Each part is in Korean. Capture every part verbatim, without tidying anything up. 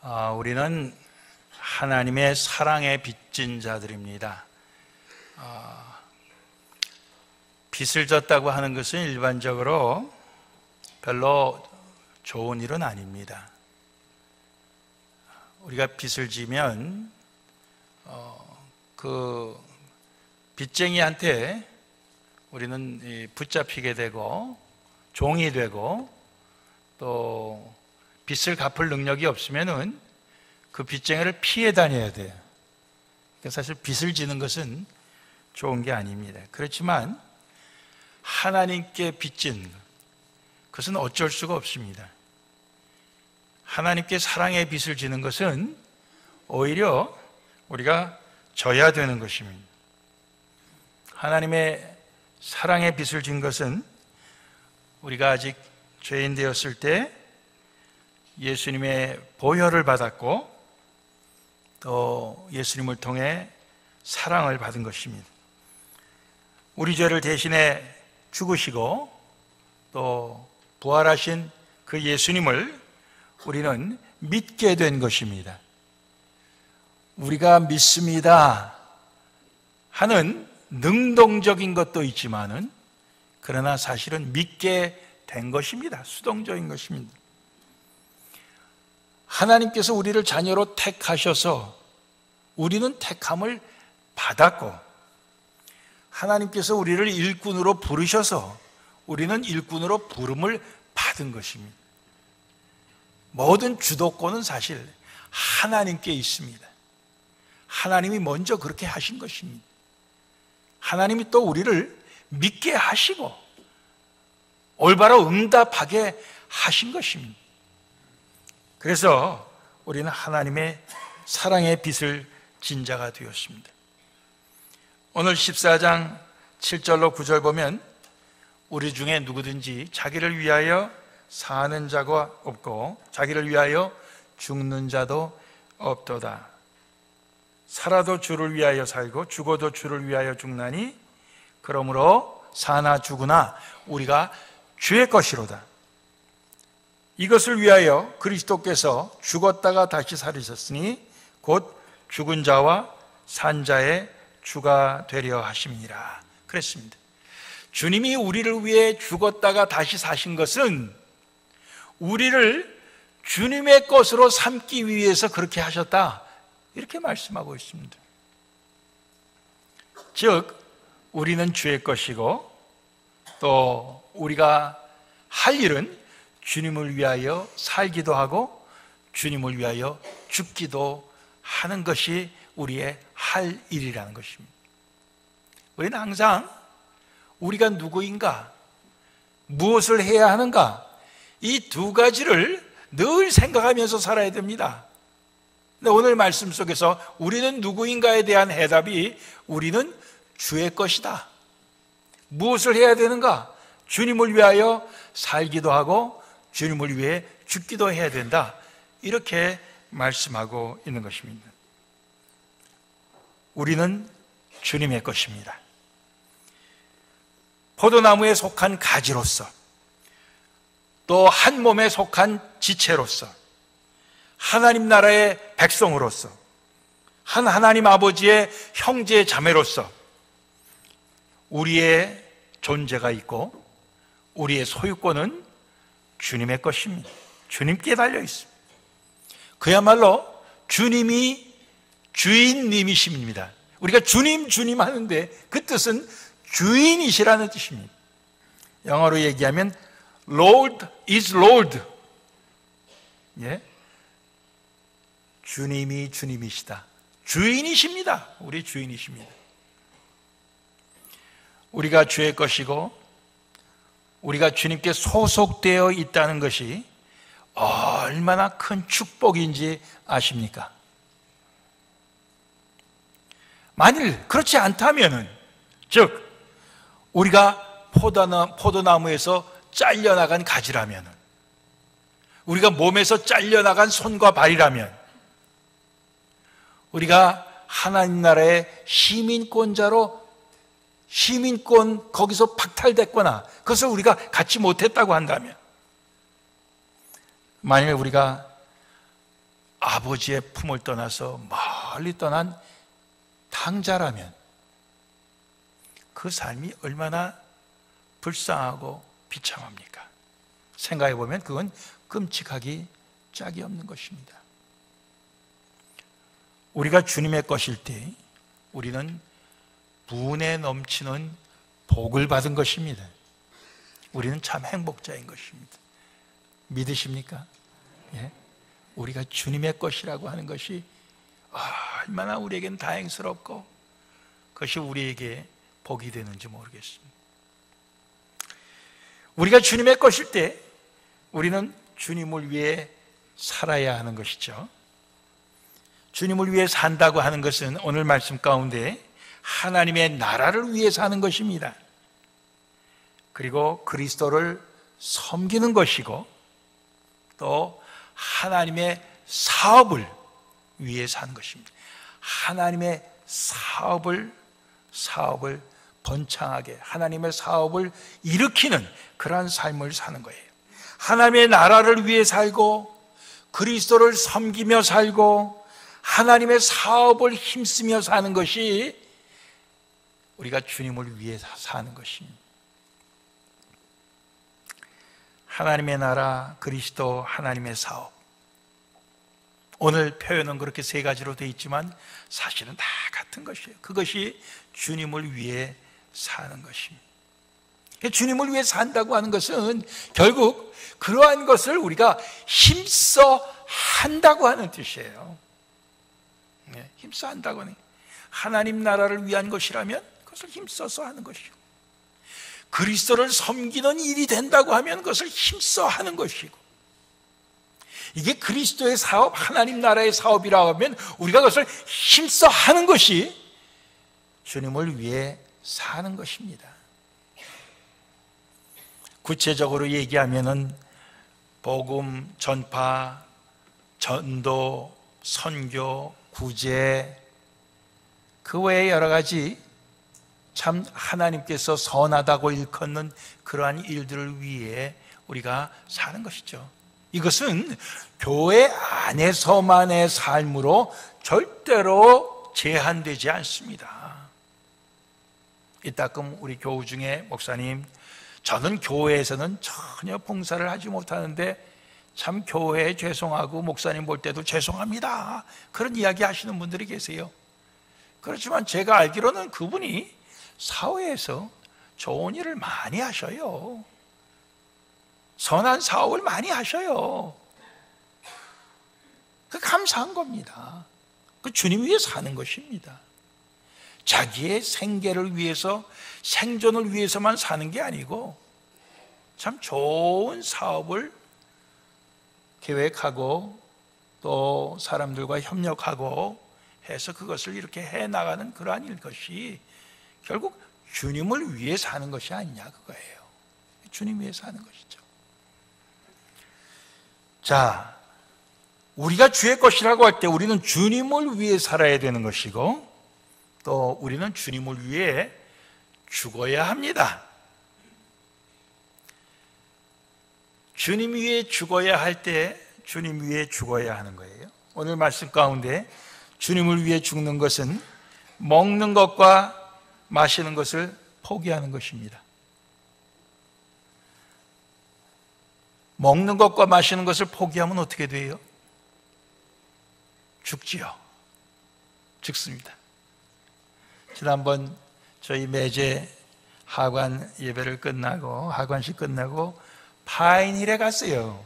아, 우리는 하나님의 사랑에 빚진 자들입니다. 아, 빚을 졌다고 하는 것은 일반적으로 별로 좋은 일은 아닙니다. 우리가 빚을 지면 어, 그 빚쟁이한테 우리는 붙잡히게 되고 종이 되고, 또 빚을 갚을 능력이 없으면은 그 빚쟁이를 피해 다녀야 돼요. 그러니까 사실 빚을 지는 것은 좋은 게 아닙니다. 그렇지만 하나님께 빚진 그것은 어쩔 수가 없습니다. 하나님께 사랑의 빚을 지는 것은 오히려 우리가 져야 되는 것입니다. 하나님의 사랑의 빚을 진 것은 우리가 아직 죄인 되었을 때 예수님의 보혈을 받았고, 또 예수님을 통해 사랑을 받은 것입니다. 우리 죄를 대신해 죽으시고 또 부활하신 그 예수님을 우리는 믿게 된 것입니다. 우리가 믿습니다 하는 능동적인 것도 있지만은, 그러나 사실은 믿게 된 것입니다. 수동적인 것입니다. 하나님께서 우리를 자녀로 택하셔서 우리는 택함을 받았고, 하나님께서 우리를 일꾼으로 부르셔서 우리는 일꾼으로 부름을 받은 것입니다. 모든 주도권은 사실 하나님께 있습니다. 하나님이 먼저 그렇게 하신 것입니다. 하나님이 또 우리를 믿게 하시고 올바로 응답하게 하신 것입니다. 그래서 우리는 하나님의 사랑의 빚을 진 자가 되었습니다. 오늘 십사 장 칠 절로 구 절 보면, 우리 중에 누구든지 자기를 위하여 사는 자가 없고 자기를 위하여 죽는 자도 없도다. 살아도 주를 위하여 살고 죽어도 주를 위하여 죽나니, 그러므로 사나 죽으나 우리가 주의 것이로다. 이것을 위하여 그리스도께서 죽었다가 다시 살으셨으니 곧 죽은 자와 산 자의 주가 되려 하심이니라 그랬습니다. 주님이 우리를 위해 죽었다가 다시 사신 것은 우리를 주님의 것으로 삼기 위해서 그렇게 하셨다, 이렇게 말씀하고 있습니다. 즉 우리는 주의 것이고, 또 우리가 할 일은 주님을 위하여 살기도 하고 주님을 위하여 죽기도 하는 것이 우리의 할 일이라는 것입니다. 우리는 항상 우리가 누구인가, 무엇을 해야 하는가, 이 두 가지를 늘 생각하면서 살아야 됩니다. 근데 오늘 말씀 속에서 우리는 누구인가에 대한 해답이 우리는 주의 것이다. 무엇을 해야 되는가? 주님을 위하여 살기도 하고 주님을 위해 죽기도 해야 된다, 이렇게 말씀하고 있는 것입니다. 우리는 주님의 것입니다. 포도나무에 속한 가지로서, 또 한 몸에 속한 지체로서, 하나님 나라의 백성으로서, 한 하나님 아버지의 형제 자매로서 우리의 존재가 있고 우리의 소유권은 주님의 것입니다. 주님께 달려 있습니다. 그야말로 주님이 주인님이십니다. 우리가 주님 주님 하는데 그 뜻은 주인이시라는 뜻입니다. 영어로 얘기하면 Lord is Lord. 예? 주님이 주님이시다. 주인이십니다. 우리 주인이십니다. 우리가 주의 것이고 우리가 주님께 소속되어 있다는 것이 얼마나 큰 축복인지 아십니까? 만일 그렇지 않다면은, 즉 우리가 포도나, 포도나무에서 잘려나간 가지라면, 우리가 몸에서 잘려나간 손과 발이라면, 우리가 하나님 나라의 시민권자로 시민권 거기서 박탈됐거나 그것을 우리가 갖지 못했다고 한다면, 만일 우리가 아버지의 품을 떠나서 멀리 떠난 당자라면 그 삶이 얼마나 불쌍하고 비참합니까? 생각해 보면 그건 끔찍하기 짝이 없는 것입니다. 우리가 주님의 것일 때 우리는 분에 넘치는 복을 받은 것입니다. 우리는 참 행복자인 것입니다. 믿으십니까? 예? 우리가 주님의 것이라고 하는 것이 얼마나 우리에겐 다행스럽고 그것이 우리에게 복이 되는지 모르겠습니다. 우리가 주님의 것일 때 우리는 주님을 위해 살아야 하는 것이죠. 주님을 위해 산다고 하는 것은 오늘 말씀 가운데 하나님의 나라를 위해 사는 것입니다. 그리고 그리스도를 섬기는 것이고 또 하나님의 사업을 위해 사는 것입니다. 하나님의 사업을 사업을 번창하게 하나님의 사업을 일으키는 그러한 삶을 사는 거예요. 하나님의 나라를 위해 살고 그리스도를 섬기며 살고 하나님의 사업을 힘쓰며 사는 것이 우리가 주님을 위해 사는 것입니다. 하나님의 나라, 그리스도, 하나님의 사업. 오늘 표현은 그렇게 세 가지로 되어 있지만 사실은 다 같은 것이에요. 그것이 주님을 위해 사는 것입니다. 주님을 위해 산다고 하는 것은 결국 그러한 것을 우리가 힘써 한다고 하는 뜻이에요. 네, 힘써 한다고 하는, 하나님 나라를 위한 것이라면 그것을 힘써서 하는 것이고, 그리스도를 섬기는 일이 된다고 하면 그것을 힘써 하는 것이고, 이게 그리스도의 사업, 하나님 나라의 사업이라고 하면 우리가 그것을 힘써 하는 것이 주님을 위해 사는 것입니다. 구체적으로 얘기하면은 복음 전파, 전도, 선교, 구제, 그 외에 여러 가지 참 하나님께서 선하다고 일컫는 그러한 일들을 위해 우리가 사는 것이죠. 이것은 교회 안에서만의 삶으로 절대로 제한되지 않습니다. 이따금 우리 교우 중에 목사님, 저는 교회에서는 전혀 봉사를 하지 못하는데 참 교회에 죄송하고 목사님 볼 때도 죄송합니다, 그런 이야기 하시는 분들이 계세요. 그렇지만 제가 알기로는 그분이 사회에서 좋은 일을 많이 하셔요. 선한 사업을 많이 하셔요. 그 감사한 겁니다. 그 주님 위해 사는 것입니다. 자기의 생계를 위해서, 생존을 위해서만 사는 게 아니고 참 좋은 사업을 계획하고 또 사람들과 협력하고 해서 그것을 이렇게 해나가는 그러한 일 것이 결국 주님을 위해 사는 것이 아니냐, 그거예요. 주님 위해 사는 것이죠. 자, 우리가 주의 것이라고 할 때 우리는 주님을 위해 살아야 되는 것이고 또 우리는 주님을 위해 죽어야 합니다. 주님 위해 죽어야 할 때 주님 위해 죽어야 하는 거예요. 오늘 말씀 가운데 주님을 위해 죽는 것은 먹는 것과 마시는 것을 포기하는 것입니다. 먹는 것과 마시는 것을 포기하면 어떻게 돼요? 죽지요. 죽습니다. 지난번 저희 매제 하관 예배를 끝나고 하관식 끝나고 파인힐에 갔어요.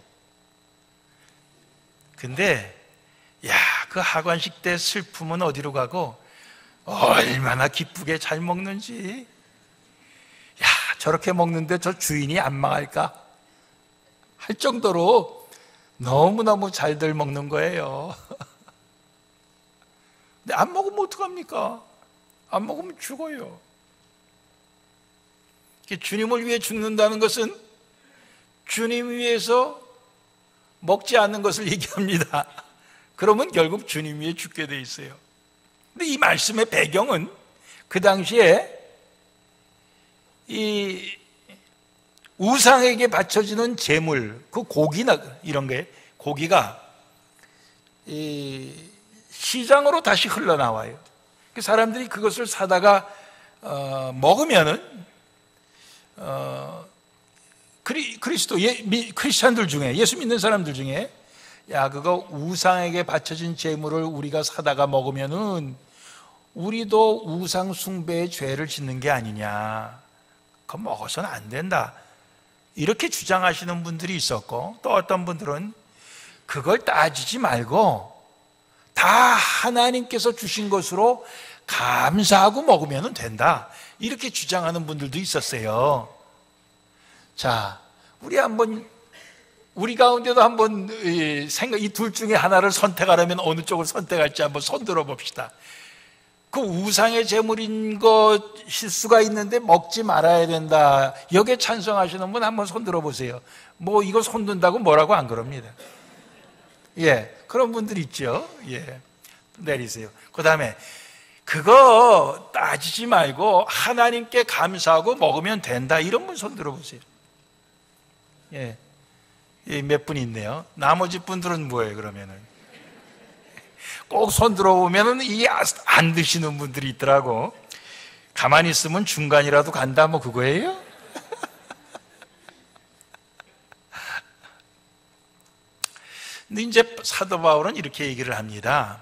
근데 야, 그 하관식 때 슬픔은 어디로 가고 얼마나 기쁘게 잘 먹는지, 야, 저렇게 먹는데 저 주인이 안 망할까 할 정도로 너무너무 잘들 먹는 거예요. 근데 안 먹으면 어떡합니까? 안 먹으면 죽어요. 주님을 위해 죽는다는 것은 주님 위해서 먹지 않는 것을 얘기합니다. 그러면 결국 주님 위해 죽게 돼 있어요. 근데 이 말씀의 배경은 그 당시에 이 우상에게 바쳐지는 제물, 그 고기나 이런 게, 고기가 이 시장으로 다시 흘러나와요. 사람들이 그것을 사다가 어, 먹으면은 어, 그리, 그리스도 예, 미, 크리스찬들 중에, 예수 믿는 사람들 중에, 야 그거 우상에게 바쳐진 제물을 우리가 사다가 먹으면은 우리도 우상 숭배의 죄를 짓는 게 아니냐, 그거 먹어서는 안 된다, 이렇게 주장하시는 분들이 있었고, 또 어떤 분들은 그걸 따지지 말고 다 하나님께서 주신 것으로 감사하고 먹으면 된다, 이렇게 주장하는 분들도 있었어요. 자, 우리 한번, 우리 가운데도 한번 생각, 이 둘 중에 하나를 선택하려면 어느 쪽을 선택할지 한번 손들어 봅시다. 그 우상의 제물인 것일 수가 있는데 먹지 말아야 된다, 여기에 찬성하시는 분 한번 손들어 보세요. 뭐 이거 손든다고 뭐라고 안 그럽니다. 예, 그런 분들 있죠. 예, 내리세요. 그 다음에 그거 따지지 말고 하나님께 감사하고 먹으면 된다, 이런 분 손들어 보세요. 예, 몇 분 있네요. 나머지 분들은 뭐예요, 그러면은? 꼭 손들어 보면은 이 안 드시는 분들이 있더라고. 가만히 있으면 중간이라도 간다, 뭐 그거예요? 근데 이제 사도 바울은 이렇게 얘기를 합니다.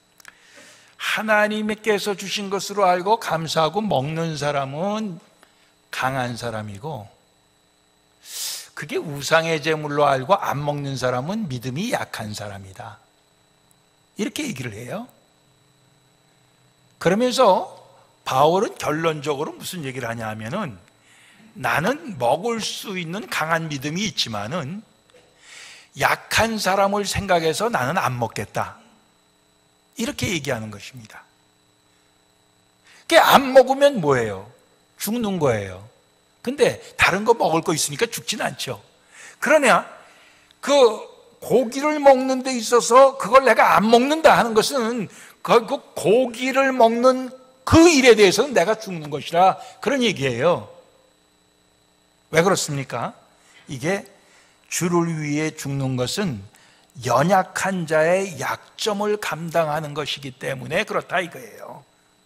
하나님께서 주신 것으로 알고 감사하고 먹는 사람은 강한 사람이고, 그게 우상의 제물로 알고 안 먹는 사람은 믿음이 약한 사람이다, 이렇게 얘기를 해요. 그러면서 바울은 결론적으로 무슨 얘기를 하냐 하면은, 나는 먹을 수 있는 강한 믿음이 있지만은 약한 사람을 생각해서 나는 안 먹겠다, 이렇게 얘기하는 것입니다. 그게 안 먹으면 뭐예요? 죽는 거예요. 근데 다른 거 먹을 거 있으니까 죽진 않죠. 그러냐, 그 고기를 먹는 데 있어서 그걸 내가 안 먹는다 하는 것은 그 고기를 먹는 그 일에 대해서는 내가 죽는 것이라, 그런 얘기예요. 왜 그렇습니까? 이게 주를 위해 죽는 것은 연약한 자의 약점을 감당하는 것이기 때문에 그렇다 이거예요.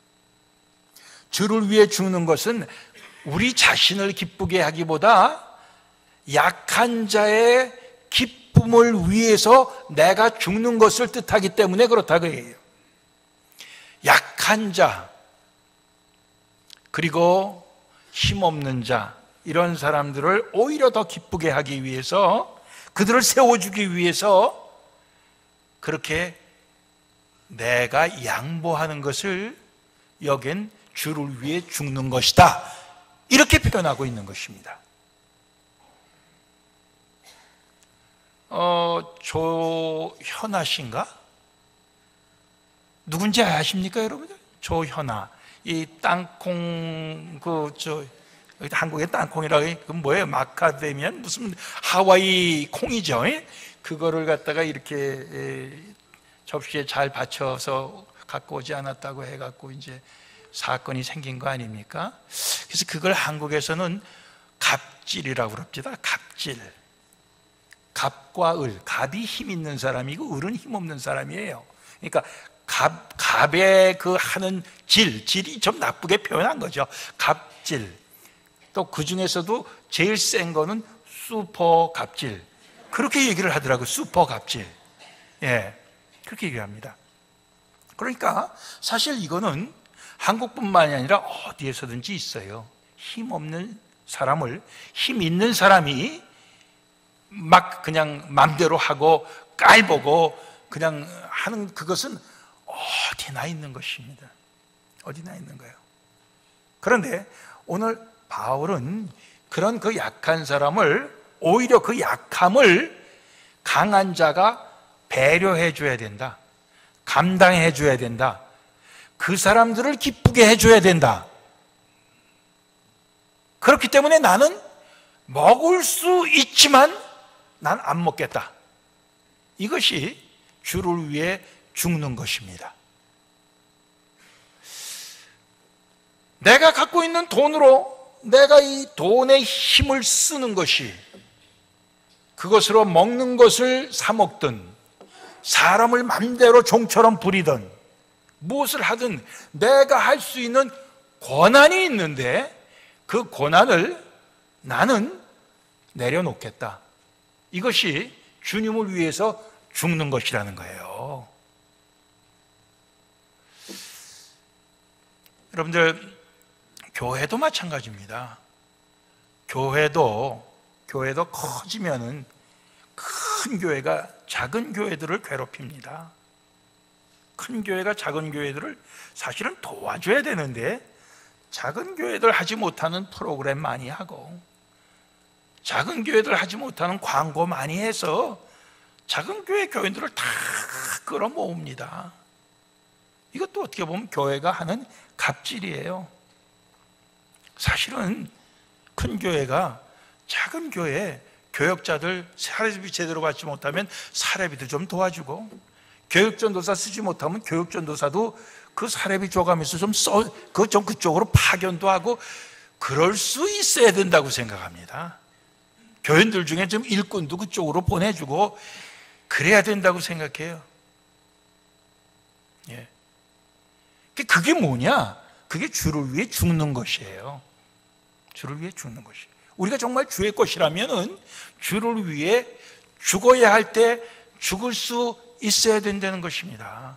주를 위해 죽는 것은 우리 자신을 기쁘게 하기보다 약한 자의 기쁨을 위해서 내가 죽는 것을 뜻하기 때문에 그렇다 그래요. 약한 자, 그리고 힘없는 자, 이런 사람들을 오히려 더 기쁘게 하기 위해서, 그들을 세워주기 위해서 그렇게 내가 양보하는 것을 여긴 주를 위해 죽는 것이다, 이렇게 표현하고 있는 것입니다. 어, 조현아 씨인가? 누군지 아십니까, 여러분들? 조현아. 이 땅콩, 그, 저, 한국의 땅콩이라고, 그 뭐예요? 마카데미안? 무슨 하와이 콩이죠? 그거를 갖다가 이렇게 접시에 잘 받쳐서 갖고 오지 않았다고 해갖고 이제 사건이 생긴 거 아닙니까? 그래서 그걸 한국에서는 갑질이라고 그럽니다. 갑질. 갑과 을, 갑이 힘 있는 사람이고 을은 힘 없는 사람이에요. 그러니까 갑, 갑의 그 하는 질, 질이 좀 나쁘게 표현한 거죠. 갑질. 또 그 중에서도 제일 센 거는 슈퍼 갑질. 그렇게 얘기를 하더라고요. 슈퍼 갑질. 예, 그렇게 얘기합니다. 그러니까 사실 이거는 한국뿐만이 아니라 어디에서든지 있어요. 힘 없는 사람을 힘 있는 사람이 막 그냥 맘대로 하고 깔보고 그냥 하는 그것은 어디나 있는 것입니다. 어디나 있는 거예요. 그런데 오늘 바울은 그런 그 약한 사람을, 오히려 그 약함을 강한 자가 배려해 줘야 된다, 감당해 줘야 된다, 그 사람들을 기쁘게 해줘야 된다. 그렇기 때문에 나는 먹을 수 있지만 난 안 먹겠다, 이것이 주를 위해 죽는 것입니다. 내가 갖고 있는 돈으로 내가 이 돈의 힘을 쓰는 것이, 그것으로 먹는 것을 사 먹든 사람을 맘대로 종처럼 부리든 무엇을 하든 내가 할 수 있는 권한이 있는데 그 권한을 나는 내려놓겠다. 이것이 주님을 위해서 죽는 것이라는 거예요. 여러분들, 교회도 마찬가지입니다. 교회도 교회도 커지면은 큰 교회가 작은 교회들을 괴롭힙니다. 큰 교회가 작은 교회들을 사실은 도와줘야 되는데 작은 교회들 하지 못하는 프로그램 많이 하고 작은 교회들 하지 못하는 광고 많이 해서 작은 교회 교인들을 다 끌어모읍니다. 이것도 어떻게 보면 교회가 하는 갑질이에요. 사실은 큰 교회가 작은 교회 교역자들 사례비 제대로 받지 못하면 사례비도 좀 도와주고 교육전도사 쓰지 못하면 교육전도사도 그 사례비 줘가면서 좀 써, 그 좀 그쪽으로 파견도 하고 그럴 수 있어야 된다고 생각합니다. 교인들 중에 좀 일꾼도 그쪽으로 보내주고 그래야 된다고 생각해요. 예. 그게 뭐냐? 그게 주를 위해 죽는 것이에요. 주를 위해 죽는 것이. 우리가 정말 주의 것이라면은 주를 위해 죽어야 할 때 죽을 수 있어야 된다는 것입니다.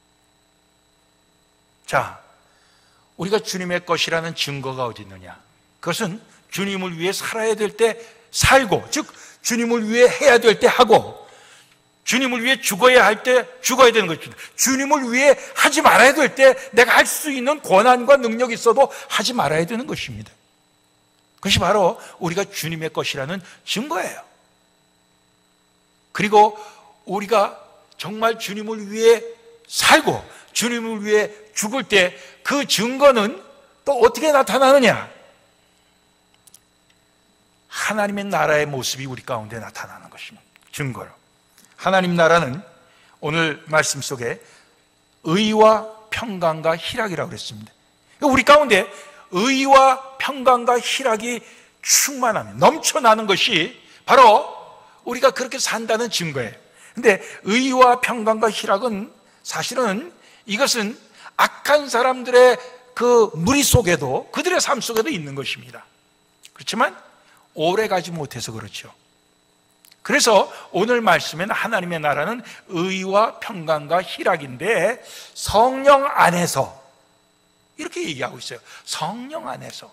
자, 우리가 주님의 것이라는 증거가 어디 있느냐? 그것은 주님을 위해 살아야 될 때 살고, 즉 주님을 위해 해야 될 때 하고, 주님을 위해 죽어야 할 때 죽어야 되는 것입니다. 주님을 위해 하지 말아야 될 때 내가 할 수 있는 권한과 능력이 있어도 하지 말아야 되는 것입니다. 그것이 바로 우리가 주님의 것이라는 증거예요. 그리고 우리가 정말 주님을 위해 살고 주님을 위해 죽을 때 그 증거는 또 어떻게 나타나느냐? 하나님의 나라의 모습이 우리 가운데 나타나는 것입니다. 증거로. 하나님 나라는 오늘 말씀 속에 의와 평강과 희락이라고 그랬습니다. 우리 가운데 의와 평강과 희락이 충만하면 넘쳐나는 것이 바로 우리가 그렇게 산다는 증거예요. 근데 의와 평강과 희락은 사실은 이것은 악한 사람들의 그 무리 속에도 그들의 삶 속에도 있는 것입니다. 그렇지만 오래 가지 못해서 그렇죠. 그래서 오늘 말씀에는 하나님의 나라는 의와 평강과 희락인데 성령 안에서 이렇게 얘기하고 있어요. 성령 안에서.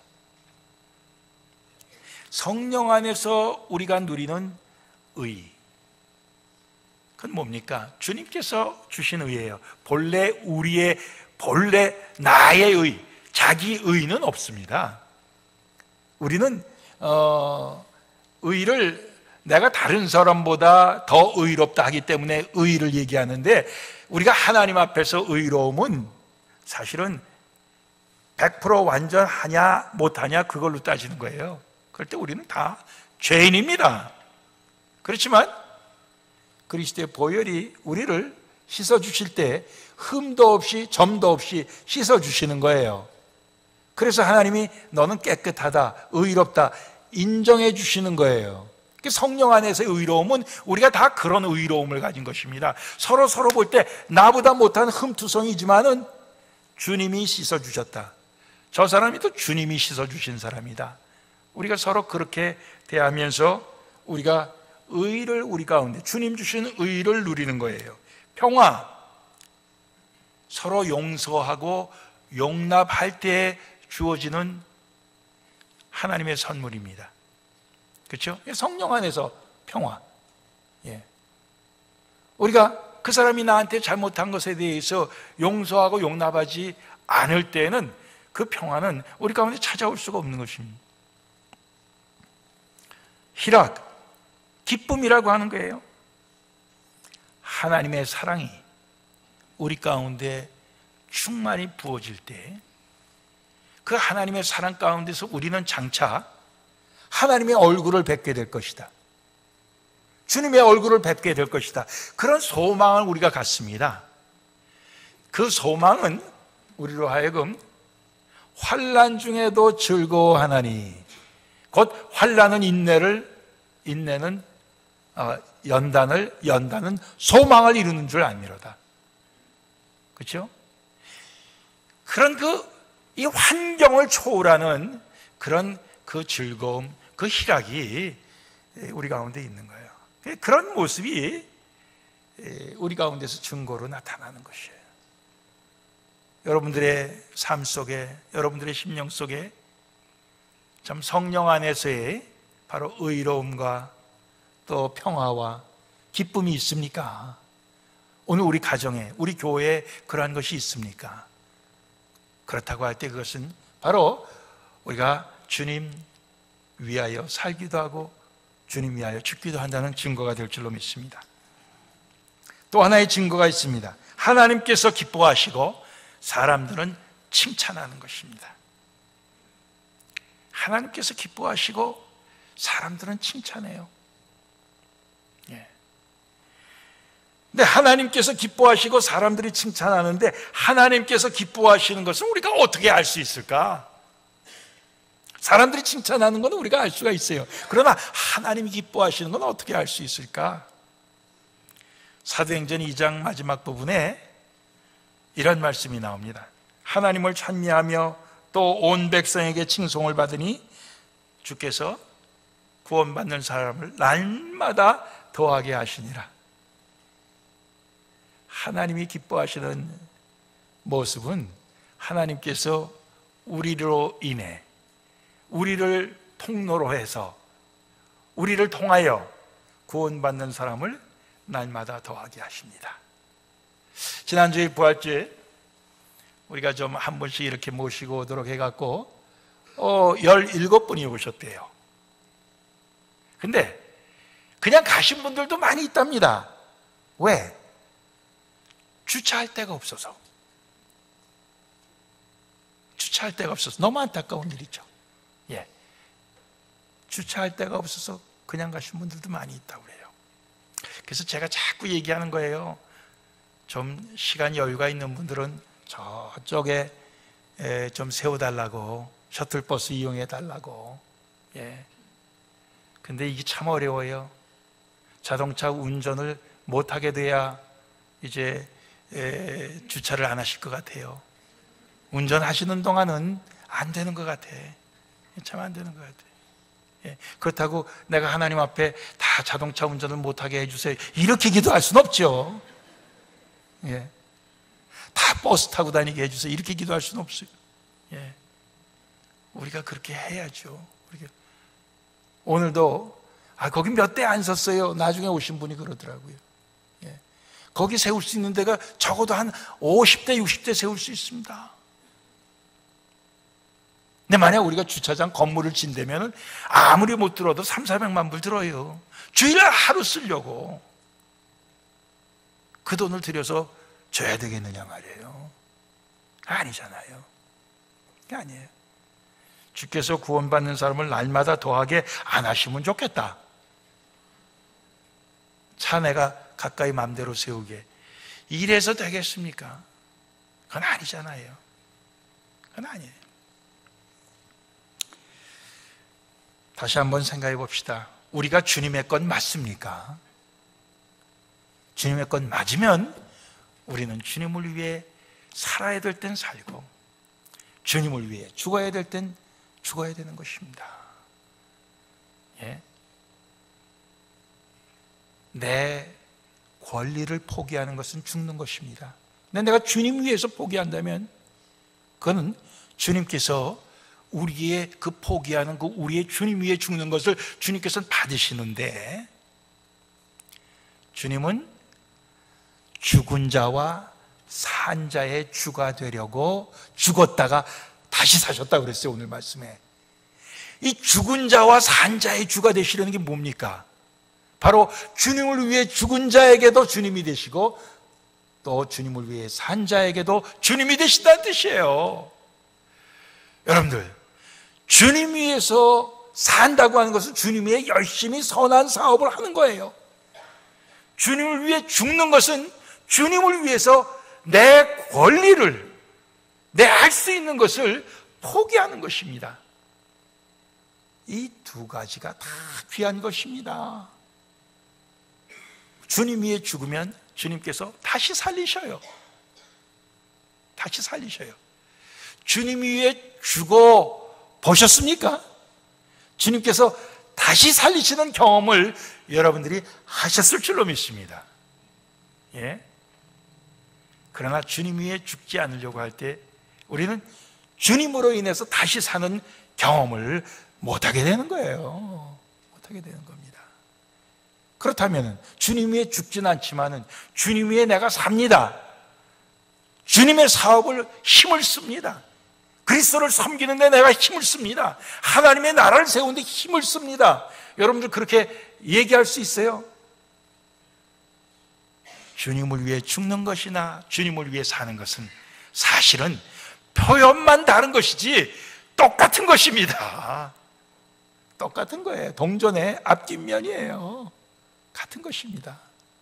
성령 안에서 우리가 누리는 의. 그건 뭡니까? 주님께서 주신 의예요. 본래 우리의 본래 나의 의, 자기 의는 없습니다. 우리는 어, 의를 내가 다른 사람보다 더 의롭다 하기 때문에 의를 얘기하는데 우리가 하나님 앞에서 의로움은 사실은 백 퍼센트 완전하냐 못하냐 그걸로 따지는 거예요. 그럴 때 우리는 다 죄인입니다. 그렇지만 그리스도의 보혈이 우리를 씻어주실 때 흠도 없이 점도 없이 씻어주시는 거예요. 그래서 하나님이 너는 깨끗하다, 의롭다 인정해 주시는 거예요. 성령 안에서의 의로움은 우리가 다 그런 의로움을 가진 것입니다. 서로 서로 볼 때 나보다 못한 흠투성이지만은 주님이 씻어주셨다. 저 사람이 또 주님이 씻어주신 사람이다. 우리가 서로 그렇게 대하면서 우리가 의를 우리 가운데 주님 주신 의를 누리는 거예요. 평화, 서로 용서하고 용납할 때 주어지는 하나님의 선물입니다. 그렇죠? 성령 안에서 평화. 예. 우리가 그 사람이 나한테 잘못한 것에 대해서 용서하고 용납하지 않을 때는 그 평화는 우리 가운데 찾아올 수가 없는 것입니다. 희락, 기쁨이라고 하는 거예요. 하나님의 사랑이 우리 가운데 충만히 부어질 때 그 하나님의 사랑 가운데서 우리는 장차 하나님의 얼굴을 뵙게 될 것이다. 주님의 얼굴을 뵙게 될 것이다. 그런 소망을 우리가 갖습니다. 그 소망은 우리로 하여금 환난 중에도 즐거워하나니 곧 환난은 인내를 인내는 어, 연단을 연단은 소망을 이루는 줄 알미로다. 그렇죠? 그런 그 이 환경을 초월하는 그런 그 즐거움, 그 희락이 우리 가운데 있는 거예요. 그런 모습이 우리 가운데서 증거로 나타나는 것이에요. 여러분들의 삶 속에, 여러분들의 심령 속에 참 성령 안에서의 바로 의로움과 또 평화와 기쁨이 있습니까? 오늘 우리 가정에, 우리 교회에 그러한 것이 있습니까? 그렇다고 할 때 그것은 바로 우리가 주님 위하여 살기도 하고 주님 위하여 죽기도 한다는 증거가 될 줄로 믿습니다. 또 하나의 증거가 있습니다. 하나님께서 기뻐하시고 사람들은 칭찬하는 것입니다. 하나님께서 기뻐하시고 사람들은 칭찬해요. 예. 근데 하나님께서 기뻐하시고 사람들이 칭찬하는데 하나님께서 기뻐하시는 것은 우리가 어떻게 알 수 있을까? 사람들이 칭찬하는 건 우리가 알 수가 있어요. 그러나 하나님이 기뻐하시는 건 어떻게 알 수 있을까? 사도행전 이 장 마지막 부분에 이런 말씀이 나옵니다. 하나님을 찬미하며 또 온 백성에게 칭송을 받으니 주께서 구원받는 사람을 날마다 더하게 하시니라. 하나님이 기뻐하시는 모습은 하나님께서 우리로 인해, 우리를 통로로 해서, 우리를 통하여 구원받는 사람을 날마다 더하게 하십니다. 지난주에 부활주에 우리가 좀 한 번씩 이렇게 모시고 오도록 해갖고 어, 열일곱 분이 오셨대요. 근데 그냥 가신 분들도 많이 있답니다. 왜? 주차할 데가 없어서. 주차할 데가 없어서. 너무 안타까운 일이죠. 예. 주차할 데가 없어서 그냥 가신 분들도 많이 있다고 그래요. 그래서 제가 자꾸 얘기하는 거예요. 좀 시간 여유가 있는 분들은 저쪽에 좀 세워달라고, 셔틀버스 이용해 달라고. 예. 근데 이게 참 어려워요. 자동차 운전을 못하게 돼야 이제 에, 주차를 안 하실 것 같아요. 운전하시는 동안은 안 되는 것 같아. 참 안 되는 것 같아. 예, 그렇다고 내가 하나님 앞에 다 자동차 운전을 못하게 해주세요 이렇게 기도할 수는 없죠. 예, 다 버스 타고 다니게 해주세요 이렇게 기도할 수는 없어요. 예, 우리가 그렇게 해야죠. 우리가 오늘도 아 거기 몇 대 안 섰어요. 나중에 오신 분이 그러더라고요. 예, 거기 세울 수 있는 데가 적어도 한 오십 대 육십 대 세울 수 있습니다. 근데 만약 우리가 주차장 건물을 진다면 아무리 못 들어도 삼사백만 불 들어요. 주일날 하루 쓰려고. 그 돈을 들여서 줘야 되겠느냐 말이에요. 아니잖아요. 그게 아니에요. 주께서 구원받는 사람을 날마다 더하게 안 하시면 좋겠다. 차 내가 가까이 마음대로 세우게. 이래서 되겠습니까? 그건 아니잖아요. 그건 아니에요. 다시 한번 생각해 봅시다. 우리가 주님의 것 맞습니까? 주님의 것 맞으면 우리는 주님을 위해 살아야 될 땐 살고 주님을 위해 죽어야 될 땐 죽어야 되는 것입니다. 예? 내 권리를 포기하는 것은 죽는 것입니다. 근데 내가 주님 위해서 포기한다면 그거는 주님께서 우리의 그 포기하는 그 우리의 주님 위에 죽는 것을 주님께서는 받으시는데, 주님은 죽은 자와 산 자의 주가 되려고 죽었다가 다시 사셨다고 그랬어요. 오늘 말씀에 이 죽은 자와 산 자의 주가 되시려는 게 뭡니까? 바로 주님을 위해 죽은 자에게도 주님이 되시고 또 주님을 위해 산 자에게도 주님이 되신다는 뜻이에요. 여러분들, 주님 위해서 산다고 하는 것은 주님 위해 열심히 선한 사업을 하는 거예요. 주님을 위해 죽는 것은 주님을 위해서 내 권리를, 내 할 수 있는 것을 포기하는 것입니다. 이 두 가지가 다 귀한 것입니다. 주님 위에 죽으면 주님께서 다시 살리셔요. 다시 살리셔요. 주님 위에 죽어 보셨습니까? 주님께서 다시 살리시는 경험을 여러분들이 하셨을 줄로 믿습니다. 예? 그러나 주님 위에 죽지 않으려고 할 때 우리는 주님으로 인해서 다시 사는 경험을 못하게 되는 거예요. 못하게 되는 겁니다. 그렇다면 주님 위에 죽지는 않지만 주님 위에 내가 삽니다. 주님의 사업을 힘을 씁니다. 그리스도를 섬기는 데 내가 힘을 씁니다. 하나님의 나라를 세우는 데 힘을 씁니다. 여러분들 그렇게 얘기할 수 있어요? 주님을 위해 죽는 것이나 주님을 위해 사는 것은 사실은 표현만 다른 것이지 똑같은 것입니다. 똑같은 거예요. 동전의 앞뒷면이에요. 같은 것입니다.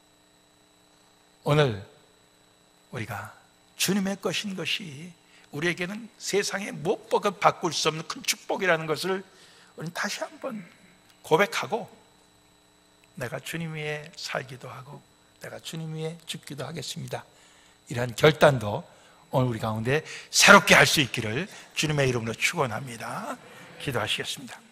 오늘 우리가 주님의 것인 것이 우리에게는 세상에 무엇보다 바꿀 수 없는 큰 축복이라는 것을 우리는 다시 한번 고백하고 내가 주님 위에 살기도 하고 내가 주님 위에 죽기도 하겠습니다. 이러한 결단도 오늘 우리 가운데 새롭게 할 수 있기를 주님의 이름으로 축원합니다. 기도하시겠습니다.